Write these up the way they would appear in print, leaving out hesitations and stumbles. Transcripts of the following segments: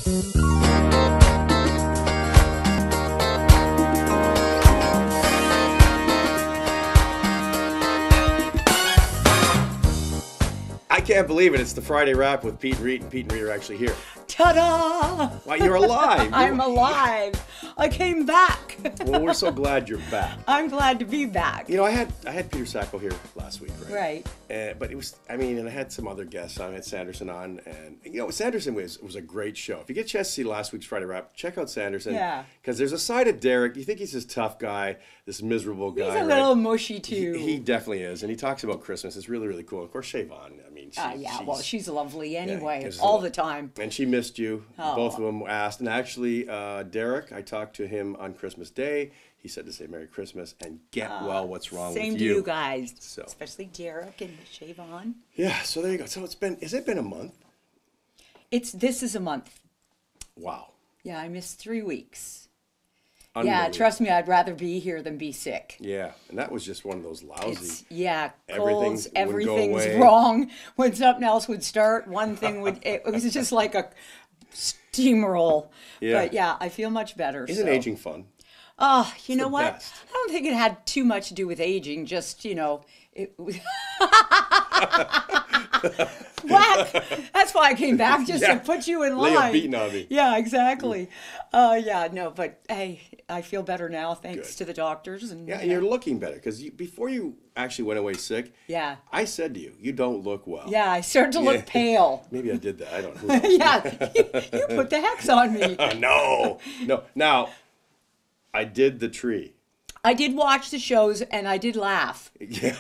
I can't believe it. It's the Friday Wrap with Peet Reet, and Peet and Reet are actually here. Ta-da! Why, you're alive. I'm alive. I came back. Well, we're so glad you're back. I'm glad to be back. You know, I had Peter Sacco here last week, right? Right. But it was, I mean, and I had some other guests. I had Sanderson on, and you know, Sanderson was a great show. If you get a chance to see last week's Friday Wrap, check out Sanderson. Yeah. Because there's a side of Derek. You think he's this tough guy, this miserable guy. He's a right? little mushy too. He definitely is, and he talks about Christmas. It's really, really cool. Of course, Siobhan. I mean, she's lovely anyway, yeah, all the time. And she missed you. Oh. Both of them asked, and actually, Derek, I talked to him on Christmas Day. He said to say Merry Christmas and get well. What's wrong with you? Same to you guys, so. Especially Derek and Siobhan. Yeah, so there you go. So has it been a month? This is a month. Wow. Yeah, I missed 3 weeks. Yeah, trust me, I'd rather be here than be sick. Yeah, and that was just one of those lousy. Colds, everything's wrong. When something else would start, one thing would. It was just like a steamroll. Yeah. But yeah, I feel much better. Isn't aging fun? Oh, you know what? Best. I don't think it had too much to do with aging. Just, you know, it was. Whack! That's why I came back, just to put you in line. Lay a beating on me. Yeah, exactly. But hey, I feel better now, thanks to the doctors. And and you're looking better because before you actually went away sick. Yeah. I said to you, you don't look well. Yeah, I started to look pale. Maybe I did that. I don't know. Yeah, you put the hex on me. No. Now, I did the tree. I did watch the shows and I did laugh. Yeah.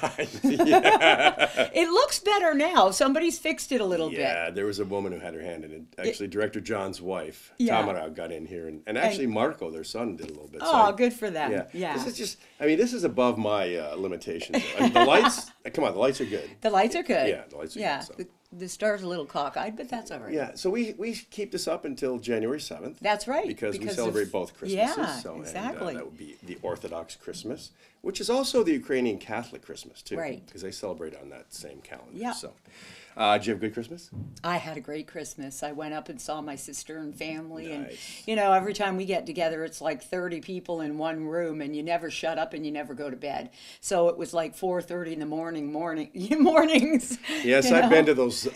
It looks better now. Somebody's fixed it a little bit. Yeah, there was a woman who had her hand in it. Actually, Director John's wife, Yeah. Tamara, got in here. And actually, Marco, their son, did a little bit. Oh, good for them. Yeah. This is just, I mean, this is above my limitations. I mean, the lights, come on, the lights are good. The lights are good. Yeah, the lights are good. So. The star's a little cockeyed, but that's all right. Yeah, so we keep this up until January 7th. That's right. Because we celebrate both Christmases. Yeah, exactly. And that would be the Orthodox Christmas, which is also the Ukrainian Catholic Christmas, too. Right. Because they celebrate on that same calendar. Yeah. So, did you have a good Christmas? I had a great Christmas. I went up and saw my sister and family. Nice. And, you know, every time we get together, it's like 30 people in one room, and you never shut up and you never go to bed. So it was like 4:30 in the mornings. Yes, I've been to those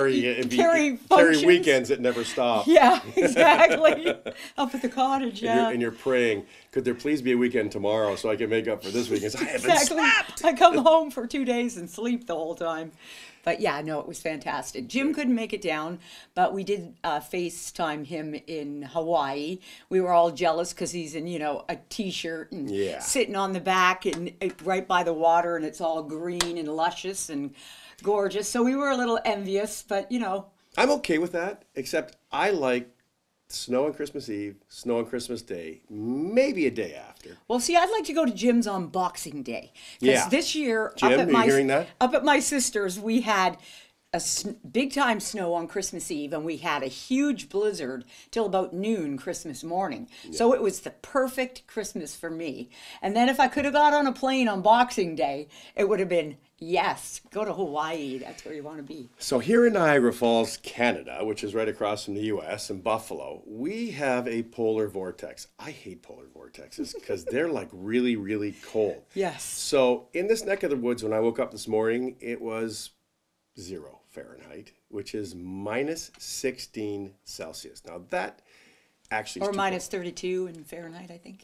carry weekends that never stop. Yeah, exactly. Up at the cottage, And you're praying, could there please be a weekend tomorrow so I can make up for this weekend? I haven't slept. I come home for 2 days and sleep the whole time. But yeah, no, it was fantastic. Jim couldn't make it down, but we did FaceTime him in Hawaii. We were all jealous because he's in, you know, a T-shirt and sitting on the back and right by the water, and it's all green and luscious and gorgeous. So we were a little envious, but you know. I'm okay with that, except I like snow on Christmas Eve, snow on Christmas Day, maybe a day after. Well, see, I'd like to go to Jim's on Boxing Day. Because this year, Jim, are you hearing that? Up at my sister's, we had a big-time snow on Christmas Eve, and we had a huge blizzard till about noon Christmas morning. Yeah. So it was the perfect Christmas for me. And then if I could have got on a plane on Boxing Day, it would have been, yes, go to Hawaii. That's where you want to be. So here in Niagara Falls, Canada, which is right across from the U.S., and Buffalo, we have a polar vortex. I hate polar vortexes because they're like really, really cold. Yes. So in this neck of the woods, when I woke up this morning, it was 0 Fahrenheit, which is minus 16 Celsius. Now that actually or minus 32 in Fahrenheit, I think.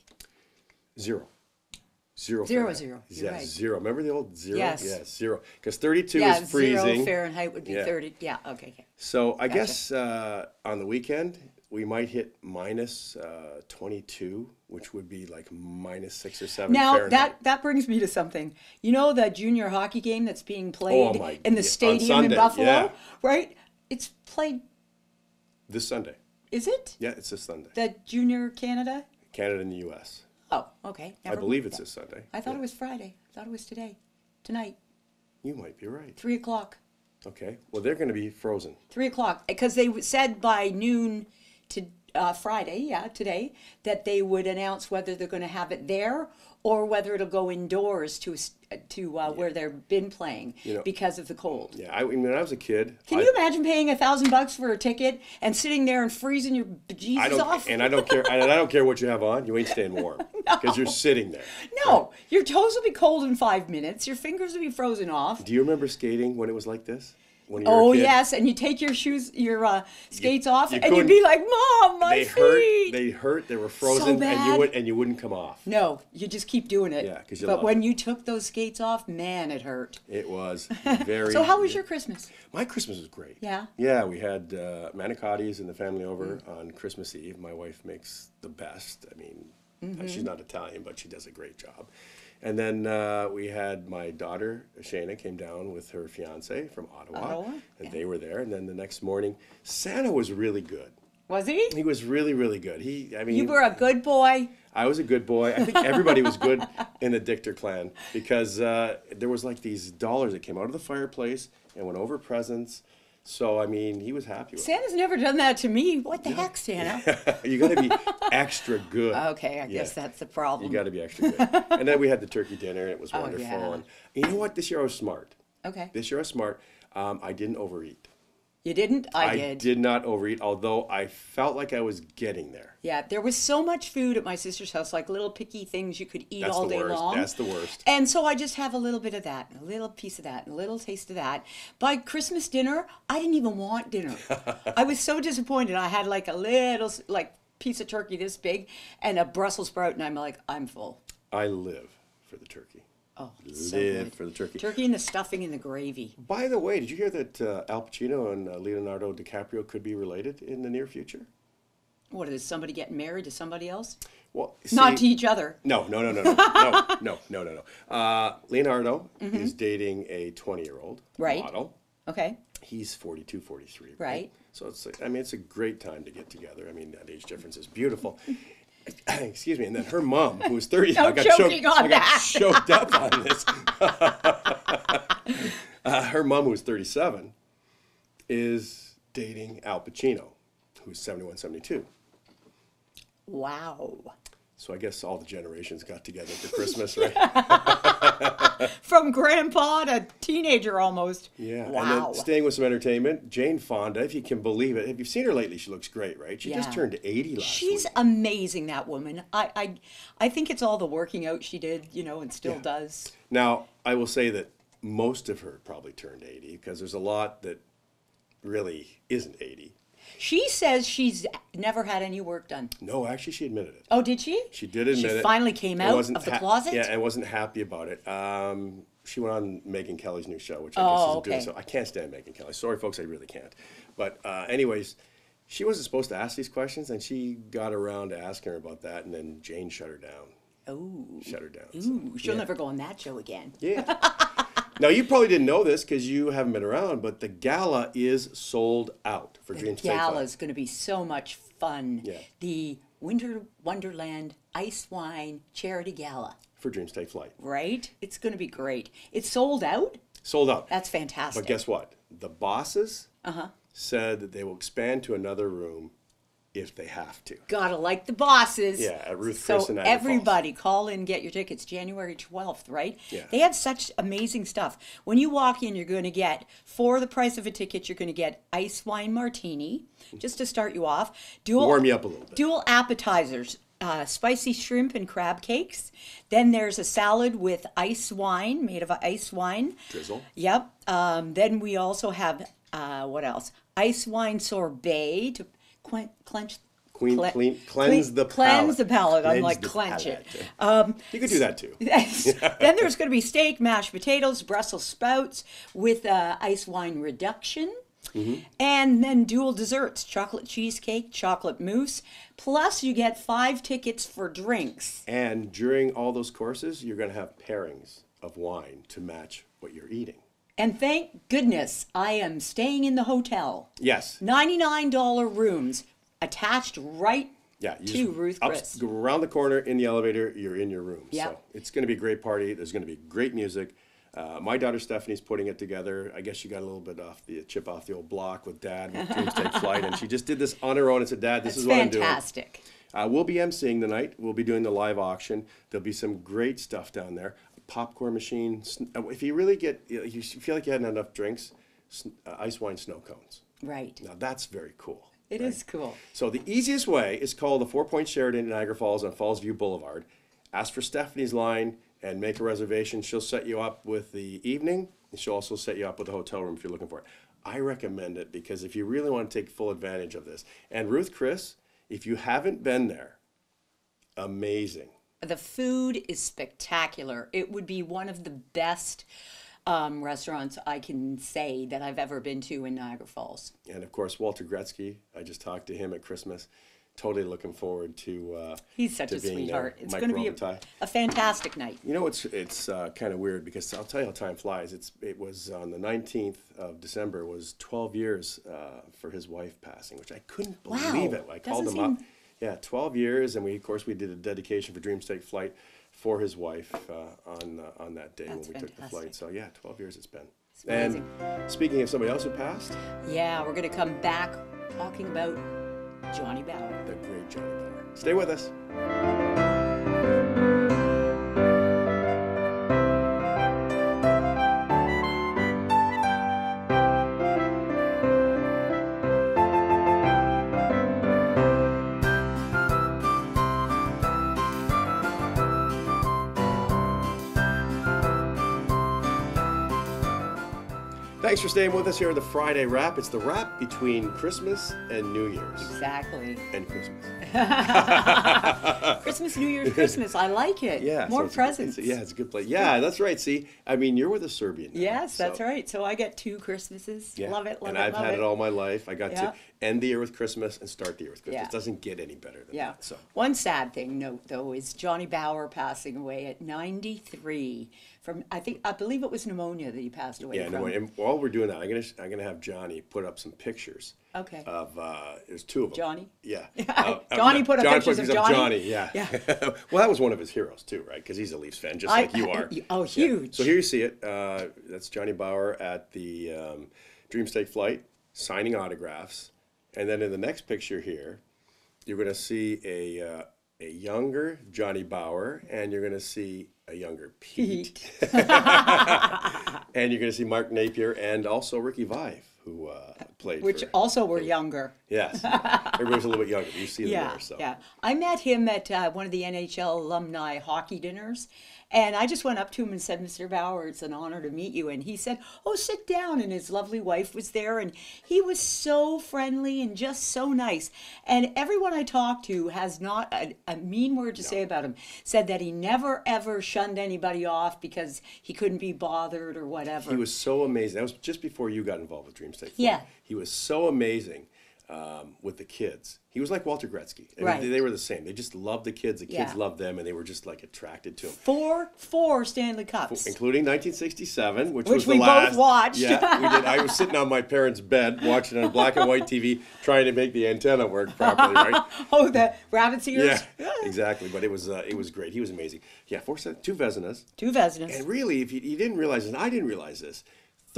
0. 0. You're right. 0. Remember the old 0? Yes. Yeah, 0. Because 32 is freezing. 0 Fahrenheit would be 30. Yeah, okay. So I guess on the weekend, we might hit minus 22, which would be like minus 6 or 7 Fahrenheit. Now, that brings me to something. You know the junior hockey game that's being played in the stadium in Buffalo? Right? It's played this Sunday. Is it? Yeah, it's this Sunday. The junior Canada? Canada and the U.S. Oh, okay. I believe it's this Sunday. I thought it was Friday. I thought it was tonight. You might be right. 3 o'clock. Okay. Well, they're going to be frozen. 3 o'clock. Because they said by noon to Friday, today, that they would announce whether they're going to have it there or whether it'll go indoors to where they've been playing because of the cold. Yeah, when I was a kid. Can you imagine paying $1,000 for a ticket and sitting there and freezing your bejesus off? And I don't care. And I don't care what you have on. You ain't staying warm because you're sitting there. No, your toes will be cold in 5 minutes. Your fingers will be frozen off. Do you remember skating when it was like this? Oh yes, and you take your shoes, your skates off, and you'd be like, "Mom, my feet." They hurt. They were frozen, So bad. and you wouldn't come off. No, you just keep doing it. Yeah, because But when you took those skates off, man, it hurt. It was very. So how was your Christmas? My Christmas was great. Yeah. Yeah, we had manicottis and the family over on Christmas Eve. My wife makes the best. I mean, she's not Italian, but she does a great job. And then we had my daughter, Shayna, came down with her fiance from Ottawa. And they were there. And then the next morning, Santa was really good. Was he? He was really, really good. You were a good boy. I was a good boy. I think everybody was good in the Dichter clan because there was like these dollars that came out of the fireplace and went over presents. So, I mean, he was happy with it. Santa's never done that to me. What the heck, Santa? You got to be extra good. Okay, I guess that's the problem. You got to be extra good. And then we had the turkey dinner, and it was wonderful. Yeah. And you know what? This year I was smart. Okay. This year I was smart. I didn't overeat. You didn't? I did. I did not overeat, although I felt like I was getting there. Yeah, there was so much food at my sister's house, like little picky things you could eat all day long. That's the worst. And so I just have a little bit of that, and a little piece of that, and a little taste of that. By Christmas dinner, I didn't even want dinner. I was so disappointed. I had like a little piece of turkey this big and a Brussels sprout, and I'm like, I'm full. I live for the turkey. Oh, live for the turkey. Turkey and the stuffing and the gravy. By the way, did you hear that Al Pacino and Leonardo DiCaprio could be related in the near future? What, is somebody getting married to somebody else? Well, not to each other. No. Leonardo is dating a 20-year-old model. Okay. He's 42, 43. Right. So it's a great time to get together. I mean, that age difference is beautiful. Excuse me. And then her mom, who was 30, I got choked up on this. Her mom, who was 37, is dating Al Pacino, who's 71, 72. Wow. So I guess all the generations got together for Christmas, right? From grandpa to teenager almost. Yeah. Wow. And then staying with some entertainment, Jane Fonda, if you can believe it. Have you seen her lately? She looks great, right? She just turned 80 last week. She's amazing, that woman. I think it's all the working out she did, and still does. Now, I will say that most of her probably turned 80 because there's a lot that really isn't 80. She says she's never had any work done. No, actually, she admitted it. Oh, did she? She did admit it. She finally came out of the closet? Yeah, and wasn't happy about it. She went on Megyn Kelly's new show, which I guess isn't doing so. I can't stand Megyn Kelly. Sorry, folks, I really can't. But anyways, she wasn't supposed to ask these questions, and she got around to asking her about that, and then Jane shut her down. Oh. Shut her down. Ooh, she'll never go on that show again. Yeah. Now, you probably didn't know this because you haven't been around, but the gala is sold out for Dreams Take Flight. The gala is going to be so much fun. Yeah. The Winter Wonderland Ice Wine Charity Gala. For Dreams Take Flight. Right? It's going to be great. It's sold out? Sold out. That's fantastic. But guess what? The bosses said that they will expand to another room if they have to. Gotta like the bosses. Yeah, at Ruth Chris and So Niagara everybody call in, get your tickets January 12th, right? Yeah. They have such amazing stuff. When you walk in, you're going to get, for the price of a ticket, you're going to get ice wine martini, just to start you off. Warm you up a little bit. Dual appetizers. Spicy shrimp and crab cakes. Then there's a salad with ice wine, made of ice wine. Drizzle. Yep. Then we also have, what else? Ice wine sorbet to cleanse the palate. Cleanse the palate. I'm like, the clench it. You could do that too. Then there's going to be steak, mashed potatoes, Brussels sprouts with ice wine reduction. And then dual desserts, chocolate cheesecake, chocolate mousse. Plus you get 5 tickets for drinks. And during all those courses, you're going to have pairings of wine to match what you're eating. And thank goodness I am staying in the hotel. Yes. $99 rooms attached right to Ruth Chris. Go around the corner in the elevator, you're in your room. Yep. So it's going to be a great party. There's going to be great music. My daughter Stephanie's putting it together. I guess she got a little bit off the chip off the old block with Dad with Dreams Take Flight, and she just did this on her own and said, "Dad, this is what I'm doing." Fantastic. We'll be emceeing the night. We'll be doing the live auction. There'll be some great stuff down there. Popcorn machine. If you really you feel like you hadn't had enough drinks, ice wine snow cones. Right. Now that's very cool. It is cool. So the easiest way is call the 4 Point Sheraton in Niagara Falls on Falls View Boulevard. Ask for Stephanie's line and make a reservation. She'll set you up with the evening, and she'll also set you up with a hotel room if you're looking for it. I recommend it because if you really want to take full advantage of this. And Ruth, Chris, if you haven't been there, amazing. The food is spectacular. It would be one of the best restaurants I can say that I've ever been to in Niagara Falls. And of course, Walter Gretzky. I just talked to him at Christmas. Totally looking forward to he's such a sweetheart. It's going to be a fantastic night. You know, it's kind of weird because I'll tell you how time flies. It was on the 19th of December was 12 years for his wife passing, which I couldn't believe it. I called him up. Yeah, 12 years, and we did a dedication for Dreams Take Flight for his wife on that day when we took the flight. So yeah, 12 years it's been. It's amazing. And speaking of somebody else who passed, yeah, we're going to come back talking about Johnny Bauer. The great Johnny Bauer. Stay with us. Thanks for staying with us here at the Friday Wrap. It's the wrap between Christmas and New Year's. Exactly. And Christmas. Christmas, New Year's, Christmas. I like it. Yeah. More presents. It's a good place. Yeah, that's right. See, I mean, you're with a Serbian now, yes, that's right. So I get 2 Christmases. Yeah. Love it, love and it, I've love had it all my life. I got Yeah. to end the year with Christmas and start the year with Christmas. Yeah. It doesn't get any better than that. So. One sad thing, note though, is Johnny Bauer passing away at 93 from I believe it was pneumonia that he passed away from. Yeah, and while we're doing that, I'm gonna have Johnny put up some pictures. Okay. Of there's 2 of them. Johnny? Yeah. Johnny put up pictures of Johnny? Yeah. Well, that was one of his heroes too, right? Because he's a Leafs fan, just like you are. Oh, huge. Yeah. So here you see it. That's Johnny Bauer at the Dreams Take Flight, signing autographs. And then in the next picture here, you're going to see a younger Johnny Bauer, and you're going to see a younger Peet. And you're going to see Mark Napier and also Ricky Vive, who played also were younger. Yes. Everybody's a little bit younger, but you see them there. So. Yeah. I met him at one of the NHL alumni hockey dinners. And I just went up to him and said, "Mr. Bauer, it's an honor to meet you." And he said, "Oh, sit down." And his lovely wife was there. And he was so friendly and just so nice. And everyone I talked to has not a mean word to say about him. Said that he never, ever shunned anybody off because he couldn't be bothered or whatever. He was so amazing. That was just before you got involved with Dreams Take Flight. Yeah. He was so amazing with the kids. He was like Walter Gretzky. I mean, they were the same. They just loved the kids. The kids loved them, and they were just like attracted to him. Four Stanley Cups, including 1967, which was the we last. Both watched. Yeah, we did. I was sitting on my parents' bed watching on black and white TV, trying to make the antenna work properly, right? Oh, the rabbit's ears. Yeah, exactly. But it was great. He was amazing. Yeah, 2 Vezinas. 2 Vezinas. And really, if you didn't realize this, and I didn't realize this,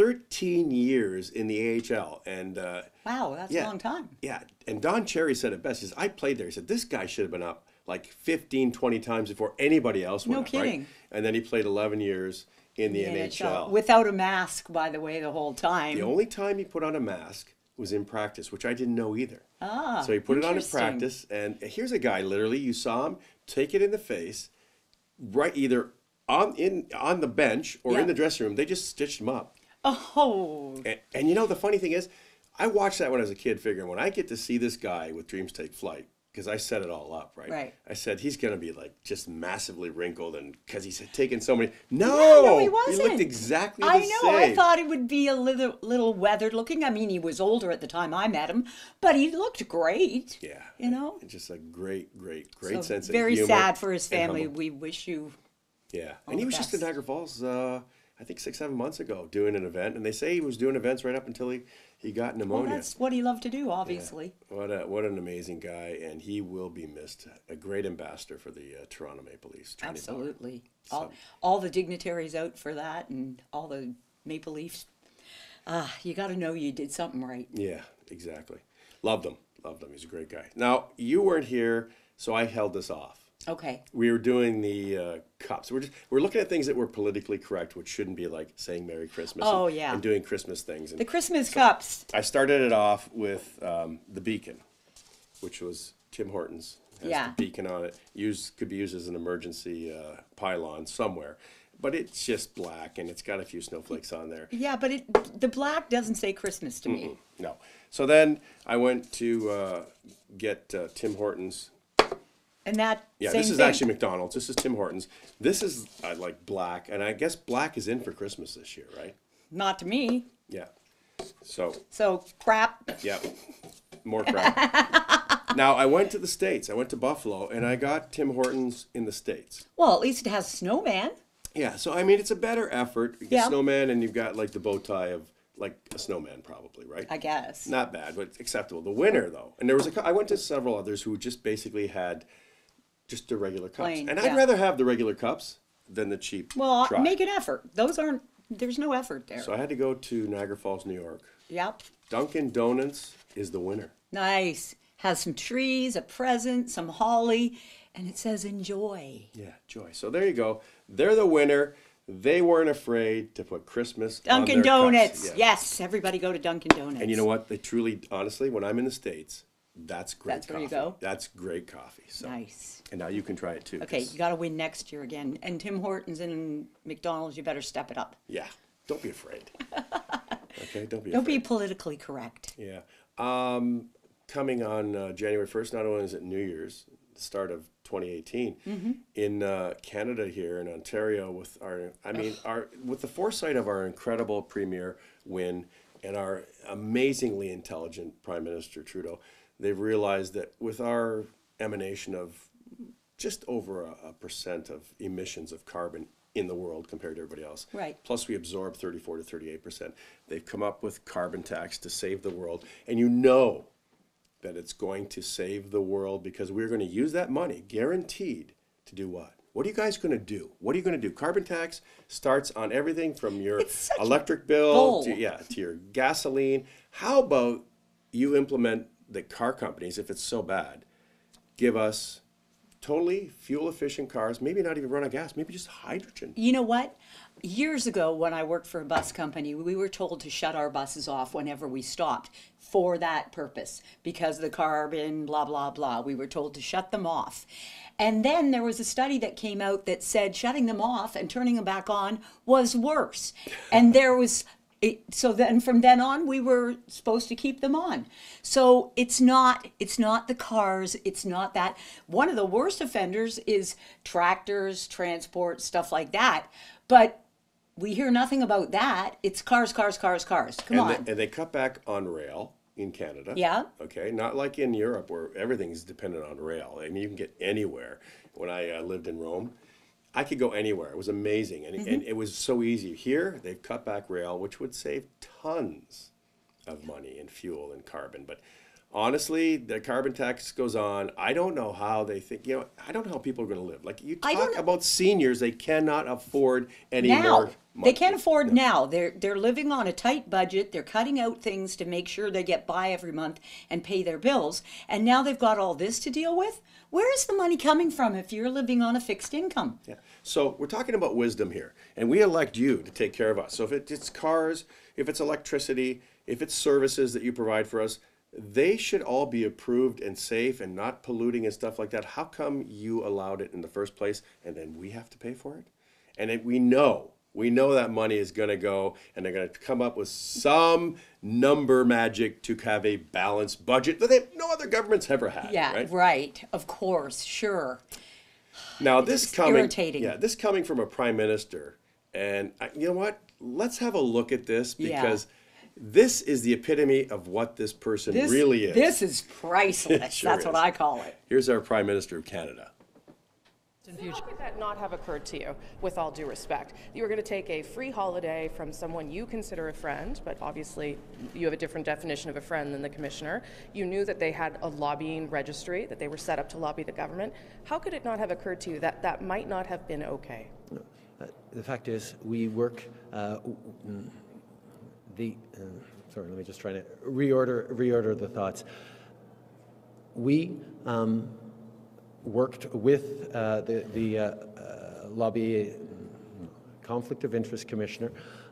13 years in the AHL, and wow, that's a long time. Yeah, and Don Cherry said it best. He says, I played there. He said, this guy should have been up like 15, 20 times before anybody else went up. No kidding. Right? And then he played 11 years in the NHL. Without a mask, by the way, the whole time. The only time he put on a mask was in practice, which I didn't know either. So he put it on in practice, and here's a guy, literally, you saw him take it in the face, right, either on the bench or in the dressing room. They just stitched him up. Oh. And you know, the funny thing is, I watched that when I was a kid, figuring when I get to see this guy with Dreams Take Flight, because I set it all up, right? Right. I said, he's going to be like just massively wrinkled, and because he's taken so many. No, he wasn't. He looked exactly the same. I know. I thought it would be a little weathered looking. I mean, he was older at the time I met him, but he looked great. Yeah. You know? Just a great So sense of very humor. Very sad for his family. We wish you. Yeah. And he was just in Niagara Falls, I think 6-7 months ago, doing an event. And they say he was doing events right up until he got Well, pneumonia. that's what he loved to do, obviously. What an amazing guy, and he will be missed. A great ambassador for the Toronto Maple Leafs. Absolutely. All the dignitaries out for that, and all the Maple Leafs. You got to know you did something right. Yeah, exactly. Loved him. Loved him. He's a great guy. Now, you weren't here, so I held this off. Okay. We were doing the cups. We're looking at things that were politically correct, which shouldn't be like saying Merry Christmas and doing Christmas things. And the Christmas cups. I started it off with the beacon, which was Tim Hortons. Has the beacon on it. Could be used as an emergency pylon somewhere. But it's just black, and it's got a few snowflakes on there. Yeah, but the black doesn't say Christmas to me. No. So then I went to get Tim Hortons. And that This is actually McDonald's. This is Tim Hortons. This is like black, and I guess black is in for Christmas this year, right? Not to me. Yeah. So crap. Yeah. More crap. Now, I went to the States. I went to Buffalo, and I got Tim Hortons in the States. Well, at least it has a snowman. Yeah, so I mean, it's a better effort. You get snowman, and you've got like the bow tie of like a snowman, probably, right? I guess. Not bad, but acceptable. The winner, though, and there was I went to several others who just basically had just the regular cups, Plain, and I'd rather have the regular cups than the cheap. Well, try. make an effort. There's no effort there. So I had to go to Niagara Falls, New York. Yep. Dunkin' Donuts is the winner. Nice. Has some trees, a present, some holly, and it says enjoy. Yeah, joy. So there you go. They're the winner. They weren't afraid to put Christmas Dunkin' on their Donuts. cups. Yes, everybody go to Dunkin' Donuts. And you know what? They truly, honestly, when I'm in the States, that's great That's coffee. where you go? That's great coffee. So. Nice. And now you can try it too. Okay, you got to win next year again. And Tim Hortons and McDonald's, you better step it up. Yeah. Don't be afraid. Okay? Don't be Don't afraid. be politically correct. Yeah. Coming on January 1st, not only is it New Year's, the start of 2018, in Canada here in Ontario with with the foresight of our incredible Premier Wynne and our amazingly intelligent Prime Minister Trudeau, they've realized that with our emanation of just over a percent of emissions of carbon in the world compared to everybody else. Right. Plus we absorb 34 to 38%. They've come up with carbon tax to save the world. And you know that it's going to save the world because we're going to use that money, guaranteed, to do what? What are you guys going to do? What are you going to do? Carbon tax starts on everything from your electric bill to your gasoline. How about you implement the car companies, if it's so bad, give us totally fuel-efficient cars, maybe not even run on gas, maybe just hydrogen. You know what? Years ago, when I worked for a bus company, we were told to shut our buses off whenever we stopped for that purpose because the carbon, blah, blah, blah. We were told to shut them off. And then there was a study that came out that said shutting them off and turning them back on was worse. And so then from then on, we were supposed to keep them on. So it's not the cars, it's not that. One of the worst offenders is tractors, transport, stuff like that. But we hear nothing about that. It's cars, cars, cars, cars. Come on. And they cut back on rail in Canada. Yeah. Okay, not like in Europe where everything's dependent on rail. I mean, you can get anywhere. When I lived in Rome, I could go anywhere. It was amazing, and it was so easy. Here, they've cut back rail, which would save tons of money in fuel and carbon. But honestly, the carbon tax goes on. I don't know how they think. I don't know how people are going to live. Like you talk about seniors, they cannot afford any more. They can't afford now. They're living on a tight budget. They're cutting out things to make sure they get by every month and pay their bills. And now they've got all this to deal with. Where is the money coming from if you're living on a fixed income? Yeah. So we're talking about wisdom here, and we elect you to take care of us. So if it's cars, if it's electricity, if it's services that you provide for us, they should all be approved and safe and not polluting and stuff like that. How come you allowed it in the first place, and then we have to pay for it? And we know that money is going to go, and they're going to come up with some number magic to have a balanced budget that no other government's ever had. Yeah, right. Of course, sure. Now It's irritating. this coming from a prime minister, and you know what? Let's have a look at this because this is the epitome of what this person really is. This is priceless. Sure That's what I call it. Here's our Prime Minister of Canada. How could that not have occurred to you, with all due respect? You were going to take a free holiday from someone you consider a friend, but obviously you have a different definition of a friend than the commissioner. You knew that they had a lobbying registry, that they were set up to lobby the government. How could it not have occurred to you that that might not have been okay? No. The fact is, we work sorry, let me just try to reorder the thoughts. We worked with the lobby conflict of interest commissioner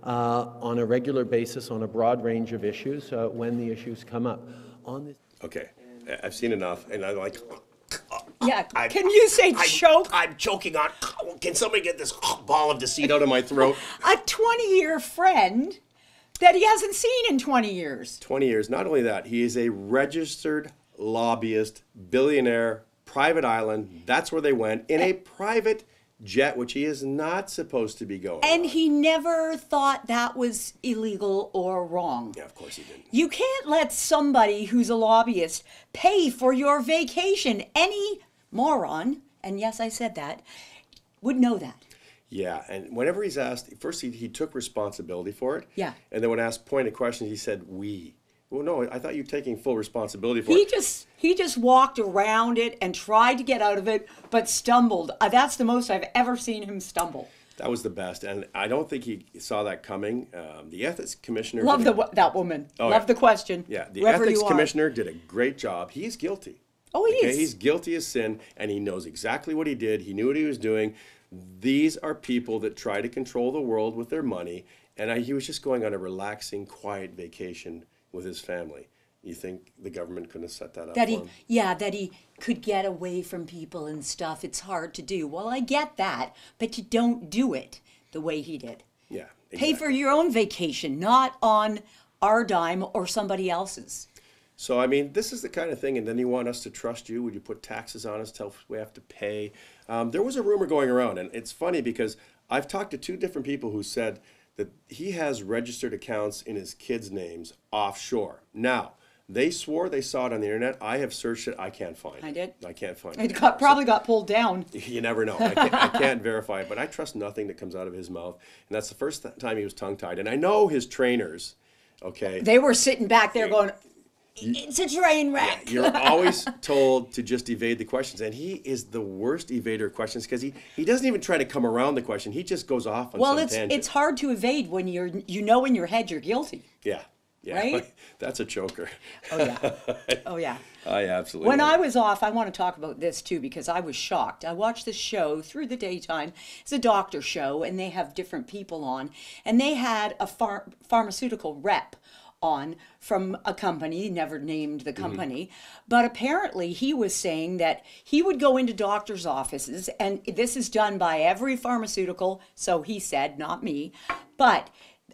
on a regular basis on a broad range of issues when the issues come up. On this. Okay, I've seen enough, and I'm like. Yeah, can you say choke? I'm choking on. Can somebody get this ball of deceit out of my throat? A 20-year friend that he hasn't seen in 20 years. 20 years. Not only that, he is a registered lobbyist, billionaire, private island. That's where they went in a private jet, which he is not supposed to be going And on. he never thought that was illegal or wrong. Yeah, of course he didn't. You can't let somebody who's a lobbyist pay for your vacation. Any moron, and yes, I said that, would know that. Yeah, and whenever he's asked, first he took responsibility for it. Yeah. And then when asked pointed questions, he said, we. Well, no, I thought you were taking full responsibility for it. He just walked around it and tried to get out of it, but stumbled. That's the most I've ever seen him stumble. That was the best, and I don't think he saw that coming. The ethics commissioner... Love that woman. Oh, Love yeah. the question. Yeah, the Whoever ethics you are. commissioner did a great job. He's guilty. Oh, he is. He's guilty as sin, and he knows exactly what he did. He knew what he was doing. These are people that try to control the world with their money, and he was just going on a relaxing, quiet vacation with his family. You think the government couldn't have set that up for him? Yeah, that he could get away from people and stuff. It's hard to do. Well, I get that, but you don't do it the way he did. Yeah, exactly. Pay for your own vacation, not on our dime or somebody else's. So, I mean, this is the kind of thing, and then you want us to trust you. Would you put taxes on us till we have to pay? There was a rumor going around, and it's funny because I've talked to two different people who said that he has registered accounts in his kids' names offshore. Now, they swore they saw it on the internet. I have searched it. I can't find it. I did? I can't find It it. probably got pulled down. You never know. I can't verify it, but I trust nothing that comes out of his mouth. And that's the first time he was tongue-tied. And I know his trainers, okay. They were sitting back there going, it's a train wreck. You're always told to just evade the questions. And he is the worst evader of questions because he doesn't even try to come around the question. He just goes off on some tangent. It's hard to evade when you know in your head you're guilty. Yeah. Yeah, right? That's a choker. Oh, yeah. Oh, yeah. I absolutely. When I was off, I want to talk about this, too, because I was shocked. I watched this show through the daytime. It's a doctor show, and they have different people on. And they had a pharmaceutical rep on from a company, never named the company, but apparently he was saying that he would go into doctors' offices, and this is done by every pharmaceutical, so he said, not me, but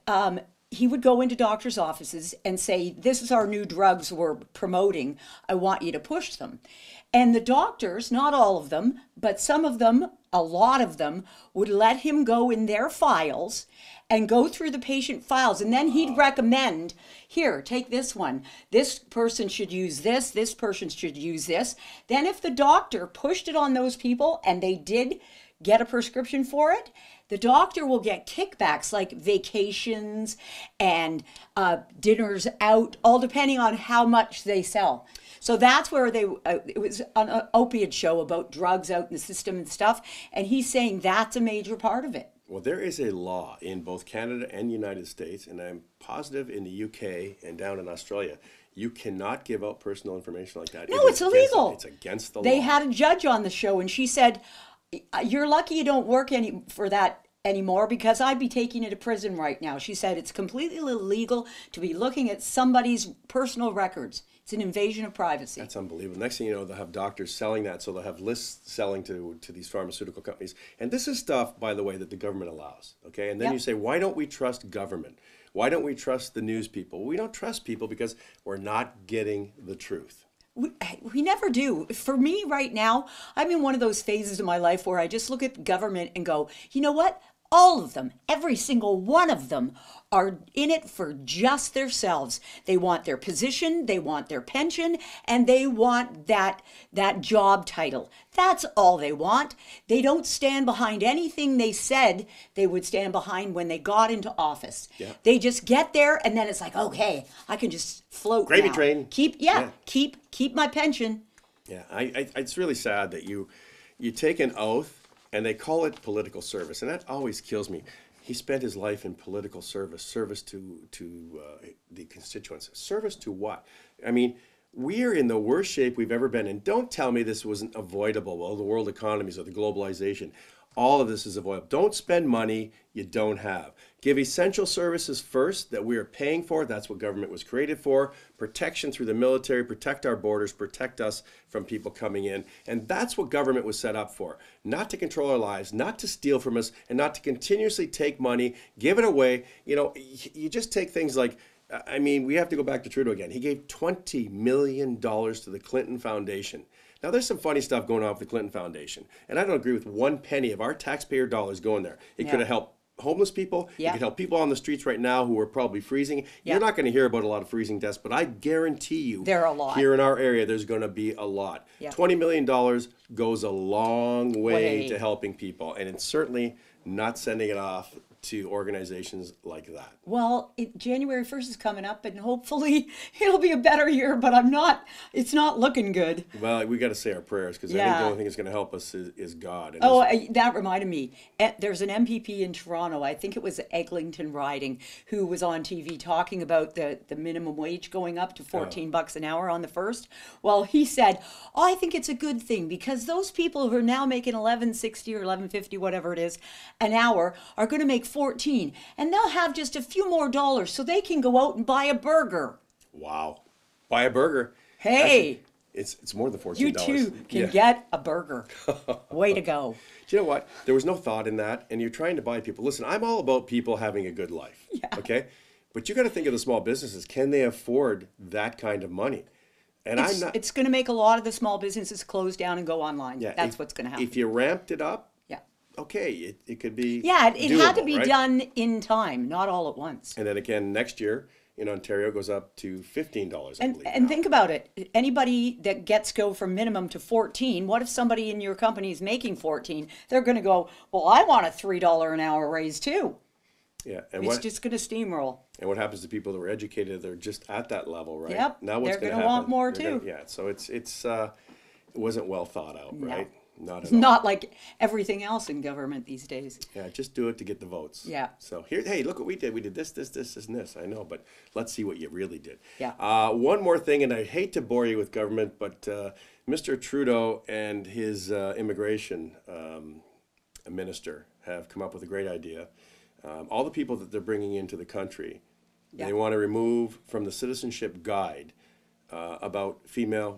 he would go into doctors' offices and say, this is our new drugs we're promoting. I want you to push them. And the doctors, not all of them, but some of them, a lot of them, would let him go in their files and go through the patient files. And then he'd recommend, here, take this one. This person should use this. This person should use this. Then if the doctor pushed it on those people and they did get a prescription for it, the doctor will get kickbacks like vacations and dinners out, all depending on how much they sell. So that's where it was an opiate show about drugs out in the system and stuff. And he's saying that's a major part of it. Well, there is a law in both Canada and the United States, and I'm positive in the UK and down in Australia, you cannot give out personal information like that. No, it's illegal. It's against the law. They had a judge on the show, and she said, you're lucky you don't work for that anymore because I'd be taking you to prison right now. She said it's completely illegal to be looking at somebody's personal records. It's an invasion of privacy. That's unbelievable. Next thing you know, they'll have doctors selling that, so they'll have lists selling to these pharmaceutical companies. And this is stuff, by the way, that the government allows. Okay, and then Yep. you say, why don't we trust government? Why don't we trust the news people? Well, we don't trust people because we're not getting the truth. We never do. For me right now, I'm in one of those phases of my life where I just look at government and go, you know what? All of them, every single one of them, are in it for just themselves. They want their position, they want their pension, and they want that job title. That's all they want. They don't stand behind anything they said they would stand behind when they got into office. Yeah. They just get there, and then it's like, okay, I can just float Gravy now. train. Keep my pension. Yeah, it's really sad that you take an oath and they call it political service, and that always kills me. He spent his life in political service to the constituents. Service to what? I mean, we are in the worst shape we've ever been in. Don't tell me this wasn't avoidable. Well, the world economies or the globalization. All of this is avoidable. Don't spend money you don't have. Give essential services first that we are paying for. That's what government was created for. Protection through the military, protect our borders, protect us from people coming in. And that's what government was set up for. Not to control our lives, not to steal from us, and not to continuously take money, give it away. You know, you just take things like, I mean, we have to go back to Trudeau again. He gave $20 million to the Clinton Foundation. Now, there's some funny stuff going on with the Clinton Foundation, and I don't agree with one penny of our taxpayer dollars going there. It could have helped homeless people. It could help people on the streets right now who are probably freezing. You're not going to hear about a lot of freezing deaths, but I guarantee you there are a lot. Here in our area, there's going to be a lot. $20 million goes a long way to helping people, and it's certainly not sending it off to organizations like that. Well, January 1st is coming up, and hopefully it'll be a better year, but it's not looking good. Well, we got to say our prayers, because I think the only thing that's going to help us is God. And that reminded me. There's an MPP in Toronto, I think it was Eglinton Riding, who was on TV talking about the minimum wage going up to $14 an hour on the 1st. Well, he said, I think it's a good thing, because those people who are now making $11.60 or $11.50, whatever it is, an hour, are going to make 14, and they'll have just a few more dollars so they can go out and buy a burger. Wow. Buy a burger. Hey. Actually, it's more than $14. You too can get a burger. Way to go. Do you know what? There was no thought in that, and you're trying to buy people. Listen, I'm all about people having a good life. Okay? But you got to think of the small businesses. Can they afford that kind of money? And it's going to make a lot of the small businesses close down and go online. That's what's going to happen. If you ramped it up, okay, it could be it doable, had to be done in time, not all at once. And then again, next year in Ontario it goes up to $15, I believe. And think about it. Anybody that gets go from minimum to 14, what if somebody in your company is making 14? They're going to go, well, I want a $3 an hour raise too. Yeah, and it's just going to steamroll. And what happens to people that were educated? They're just at that level, right? Yep. Now what's they're going to want more too. So it wasn't well thought out, right? Not at all. Not like everything else in government these days. Yeah, just do it to get the votes. Yeah. So here, hey, look what we did. We did this, and this. I know, but let's see what you really did. Yeah. One more thing, and I hate to bore you with government, but Mr. Trudeau and his immigration minister have come up with a great idea. All the people that they're bringing into the country, they want to remove from the citizenship guide about female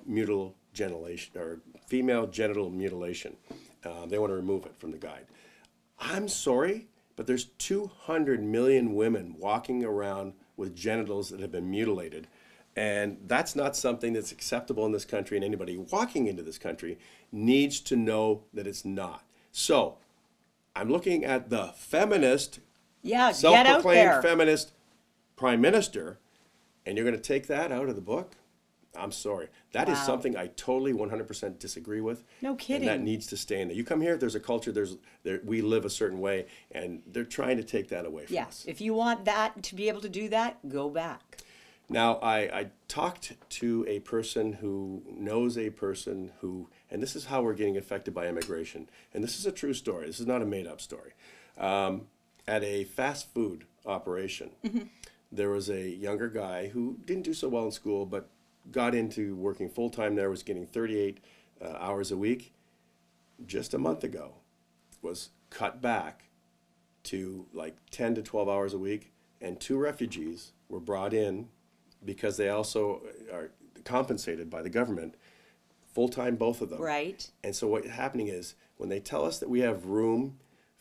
genital mutilation. They want to remove it from the guide. I'm sorry, but there's 200 million women walking around with genitals that have been mutilated, and that's not something that's acceptable in this country, and anybody walking into this country needs to know that it's not. So I'm looking at the feminist, self-proclaimed feminist prime minister, and you're going to take that out of the book? I'm sorry. That is something I totally 100% disagree with. No kidding. And that needs to stay in there. You come here, there's a culture, we live a certain way, and they're trying to take that away from us. If you want that to be able to do that, go back. Now, I talked to a person who knows a person who, and this is how we're getting affected by immigration, and this is a true story. This is not a made-up story. At a fast food operation, there was a younger guy who didn't do so well in school, but got into working full-time there, was getting 38 hours a week. Just a month ago, was cut back to like 10 to 12 hours a week, and 2 refugees were brought in because they also are compensated by the government, full-time, both of them. Right. And so what's happening is, when they tell us that we have room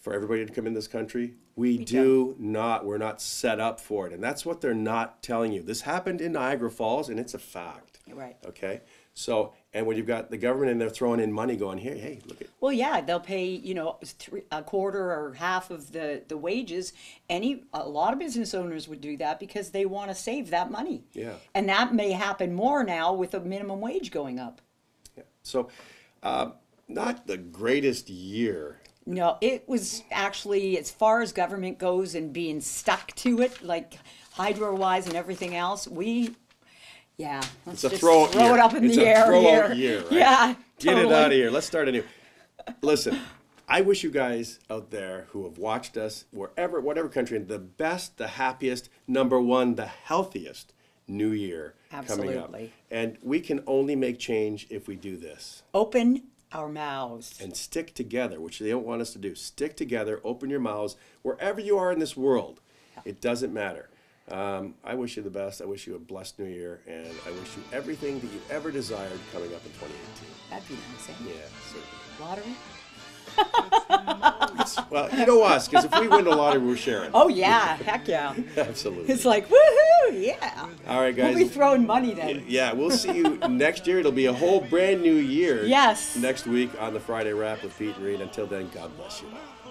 for everybody to come in this country. We do not. We're not set up for it. And that's what they're not telling you. This happened in Niagara Falls, and it's a fact. Right. Okay? So, and when you've got the government and they're throwing in money going, here, hey, look at. Well, yeah, they'll pay, you know, a quarter or half of the wages. A lot of business owners would do that because they want to save that money. Yeah. And that may happen more now with the minimum wage going up. Yeah. So, not the greatest year. No, it was actually, as far as government goes and being stuck to it, like hydro-wise and everything else, let's It's a just throw it up in the air. It's a throw-out year, right? Yeah, Get totally. it out of here. Let's start anew. Listen, I wish you guys out there who have watched us, whatever country, the best, the happiest, number one, the healthiest New Year coming up. Absolutely. And we can only make change if we do this. Open our mouths. And stick together, which they don't want us to do. Stick together, open your mouths, wherever you are in this world. It doesn't matter. I wish you the best. I wish you a blessed New Year, and I wish you everything that you ever desired coming up in 2018. That'd be nice, eh? Yeah, certainly. Lottery? Well, you know us, because if we win the lottery, we're sharing. Oh, yeah. Heck yeah. Absolutely. It's like, woohoo, yeah. All right, guys. We'll be throwing money then. Yeah, we'll see you next year. It'll be a whole brand new year. Yes. Next week on the Friday Wrap with Peet and Reet. Until then, God bless you.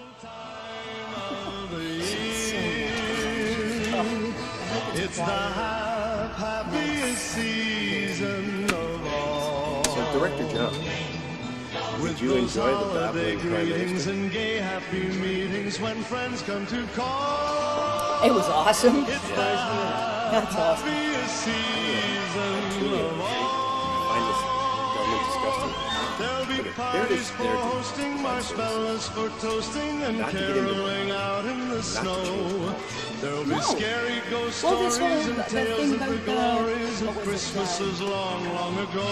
It's the happiest season of all. So, Director John, did you enjoy the babbling Prime greetings Minister? and gay happy meetings when friends come to call. It was awesome. It's the That's awesome. happiest season of all. Find this government disgusting. There'll be There it parties is. for There it is. hosting, marshmallows for toasting, and Not to get into caroling out in the to snow. change. There'll be No. scary ghost Well, this stories whole- and the tales thing of the about the- glories what of was it, Christmases long, long ago.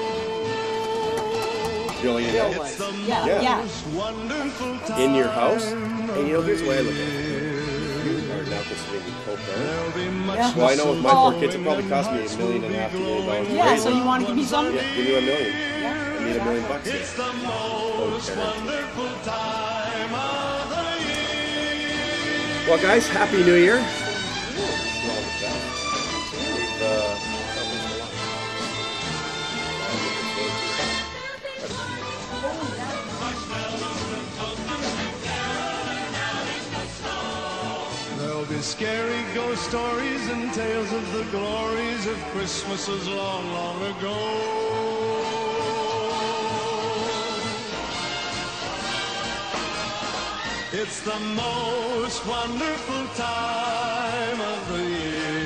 Billion Bill dollars. was. The Yeah. most wonderful time In your house? And you know, here's the way I look at it. You are now considered a co-parent. There'll be much Yeah. Well, I know with my four Oh. kids, it probably cost me $1.5 million to $1 million. Yeah, so you want to give me some? Yeah, give me $1 million. Yeah. I need $1 million bucks. It's the most wonderful time of the year. Well, guys, Happy New Year. There'll be scary ghost stories and tales of the glories of Christmases long, long ago. It's the most wonderful time of the year.